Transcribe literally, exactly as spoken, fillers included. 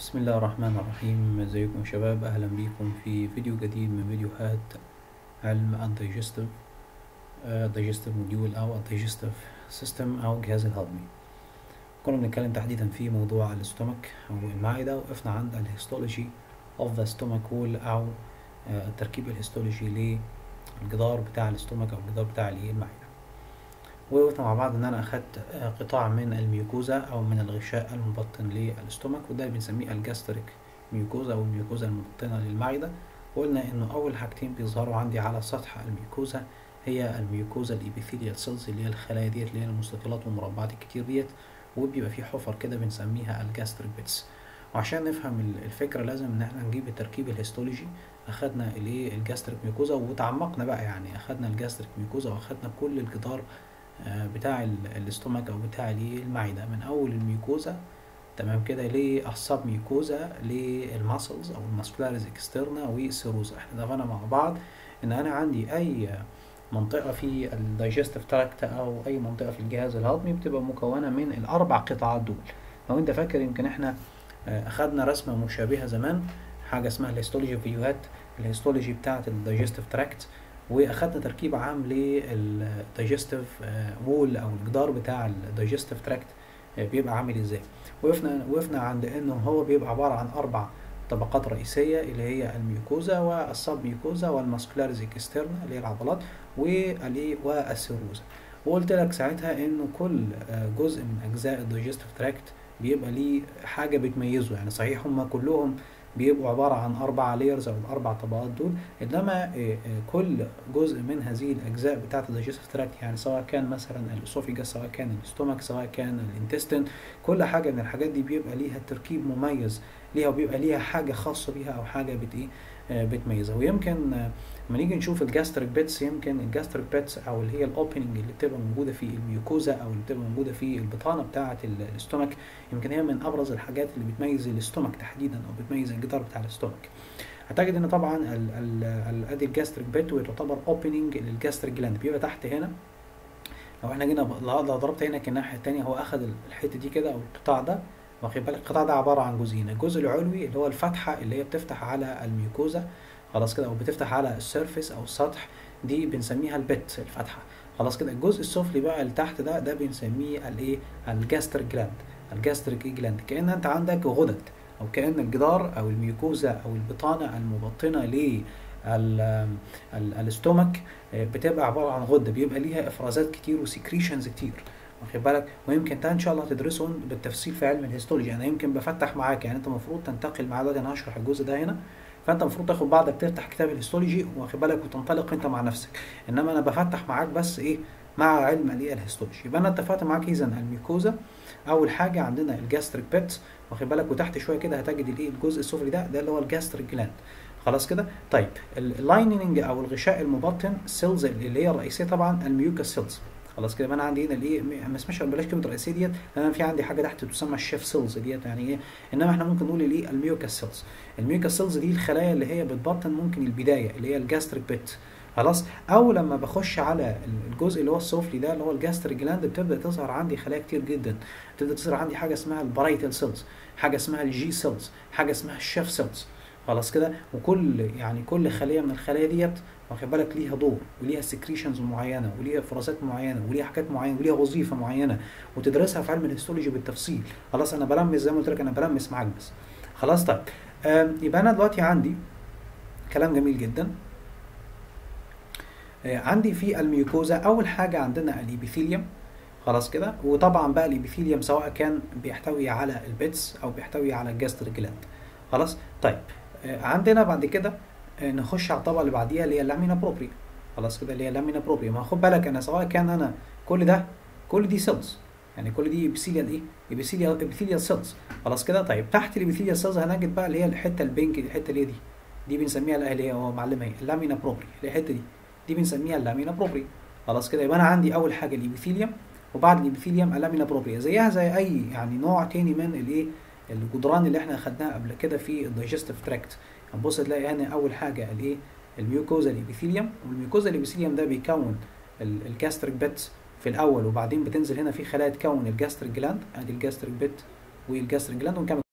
بسم الله الرحمن الرحيم. ازيكم يا شباب؟ اهلا بيكم في فيديو جديد من فيديوهات علم الدايجستيف دايجستيف موديول او الدايجستيف سيستم او الجهاز الهضمي. كنا بنتكلم تحديدا في موضوع الاستومك او المعدة، وقفنا عند الهيستولوجي اوف ذا ستومك وول او التركيب الهيستولوجي للجدار بتاع الاستومك او الجدار بتاع المعدة. وقفنا مع بعض ان انا اخدت قطاع من الميوكوزا او من الغشاء المبطن للاستومك، وده اللي بنسميه الجاستريك ميوكوزا او الميوكوزا المبطنه للمعده. وقلنا انه اول حاجتين بيظهروا عندي على سطح الميوكوزا هي الميوكوزا الابيثيليال سيلز، اللي هي الخلايا ديت اللي هي المستطيلات والمربعات الكتير ديت، وبيبقى في حفر كده بنسميها الجاستريك بيتس. وعشان نفهم الفكره لازم ان احنا نجيب التركيب الهيستولوجي. اخدنا الايه الجاستريك ميوكوزا وتعمقنا بقى، يعني اخدنا الجاستريك ميوكوزا واخدنا كل الجدار بتاع الاستومك او بتاع المعده، من اول الميوكوزا تمام كده للسب ميوكوزا للماسلز او الماسكولاريز اكسترنا والسيروزا. احنا اتفقنا مع بعض ان انا عندي اي منطقه في الدايجستيف تراكت او اي منطقه في الجهاز الهضمي بتبقى مكونه من الاربع قطاعات دول. لو انت فاكر يمكن احنا اخدنا رسمه مشابهه زمان، حاجه اسمها الهيستولوجي فيديوهات الهيستولوجي بتاعه الدايجستيف تراكت، واخدنا تركيب عام للدايجستيف وول او الجدار بتاع الدايجستيف تراكت بيبقى عامل ازاي. وقفنا وقفنا عند انه هو بيبقى عباره عن اربع طبقات رئيسيه، اللي هي الميوكوزا والسب ميوكوزا والماسكولاريز اكسترنا اللي هي العضلات والسيروزا. وقلت لك ساعتها انه كل جزء من اجزاء الدايجستيف تراكت بيبقى ليه حاجه بتميزه. يعني صحيح هم كلهم بيبقوا عبارة عن أربع لايرز أو الأربع طبقات دول، إنما كل جزء من هذه الأجزاء بتاعة الدايجستيف تراكت، يعني سواء كان مثلا الأسوفيجاس، سواء كان الاستومك، سواء كان الانتستين، كل حاجة من الحاجات دي بيبقى ليها تركيب مميز ليها، وبيبقى ليها حاجة خاصة بيها أو حاجة بت إيه بتميزها. ويمكن لما نيجي نشوف الجاستريك بيتس، يمكن الجاستريك بيتس او اللي هي الاوبننج اللي بتبقى موجوده في الميوكوزا او اللي بتبقى موجوده في البطانه بتاعه الاستومك، يمكن هي من ابرز الحاجات اللي بتميز الاستومك تحديدا او بتميز الجدار بتاع الاستومك. هتجد ان طبعا ادي الجاستريك بيت وتعتبر اوبننج للجاستريك جلاند، بيبقى تحت هنا. لو احنا جينا لو ضربت هنا الناحيه الثانيه، هو اخذ الحته دي كده او القطاع ده، واخد بالك القطاع ده عباره عن جزئين. الجزء العلوي اللي هو الفتحه اللي هي بتفتح على الميوكوزا، خلاص كده، او بتفتح على السيرفيس او السطح، دي بنسميها البت الفتحه. خلاص كده الجزء السفلي بقى اللي تحت ده ده بنسميه الايه الجاستريك جلاند. الجاستريك جلاند كأن انت عندك غدد، او كأن الجدار او الميوكوزا او البطانه المبطنه ل الاستومك بتبقى عباره عن غده، بيبقى ليها افرازات كتير وسكريشنز كتير، واخد بالك. ويمكن ده ان شاء الله تدرسهم بالتفصيل في علم الهيستولوجي. انا يمكن بفتح معاك، يعني انت المفروض تنتقل معايا دلوقتي، انا هشرح الجزء ده هنا، فانت المفروض تاخد بعضك تفتح كتاب الهيستولوجي، واخد بالك، وتنطلق انت مع نفسك. انما انا بفتح معاك بس ايه مع علم الايه الهيستولوجي. يبقى انا اتفقت معاك اذا الميوكوزا اول حاجه عندنا الجاستريك بيت، واخد بالك، وتحت شويه كده هتجد الايه الجزء السفلي ده ده اللي هو الجاستريك جلاند. خلاص كده. طيب اللايننج او الغشاء المبطن السيلز اللي هي الرئيسيه طبعا الميوكاس سيلز. خلاص كده. انا عندي هنا الايه ما اسمهاش بلاش كلمه رئيسيه ديت، لان انا في عندي حاجه تحت تسمى الشيف سيلز ديت، يعني ايه، انما احنا ممكن نقول الايه الميوكاس سيلز. الميوكاس سيلز دي الخلايا اللي هي بتبطن ممكن البدايه اللي هي الجاستريك بيت. خلاص. او لما بخش على الجزء اللي هو السفلي ده اللي هو الجاستريك جلاند، بتبدا تظهر عندي خلايا كتير جدا، بتبدا تظهر عندي حاجه اسمها البرايتال سيلز، حاجه اسمها الجي سيلز، حاجه اسمها الشيف سيلز. خلاص كده. وكل يعني كل خليه من الخلايا ديت، واخد بالك، ليها دور وليها سكريشنز معينه وليها افرازات معينه وليها حاجات معينه وليها وظيفه معينه، وتدرسها في علم الهيستولوجي بالتفصيل. خلاص. انا بلمس زي ما قلت لك، انا بلمس معاك بس. خلاص. طيب يبقى انا دلوقتي عندي كلام جميل جدا. عندي في الميوكوزا اول حاجه عندنا الابيثيليوم. خلاص كده. وطبعا بقى الابيثيليوم سواء كان بيحتوي على البيتس او بيحتوي على الجاستريك جلاند. خلاص. طيب عندنا بعد كده نخش على الطبقه اللي بعديها اللي هي اللامينا بروبريا. خلاص كده. اللي هي اللامينا بروبريا. ما خد بالك انا سواء كان انا كل ده كل دي سيلز، يعني كل دي ابيثيليال ايه ابيثيليال ابيثيليال سيلز. خلاص كده. طيب تحت الابيثيليال سيلز هنجد بقى اللي هي الحته البينك، الحته اللي هي دي دي بنسميها اللي هي هو معلمها ايه اللامينا بروبريا، اللي هي الحته دي دي بنسميها اللامينا بروبريا. خلاص كده. يبقى انا عندي اول حاجه الابيثيليوم، وبعد الابيثيليوم اللامينا بروبريا، زيها زي اي يعني نوع تاني من الايه الجدران اللي احنا اخدناها قبل كده في الدايجستيف تراكت. هنبص تلاقي هنا اول حاجه الايه الميوكوزا الابيثيليوم، والميوكوزا الابيثيليوم ده بيكون الجاستريك بيت في الاول، وبعدين بتنزل هنا في خلايا تكون الجاستريك جلاند. ادي الجاستريك بيت والجاستريك جلاند، ونكمل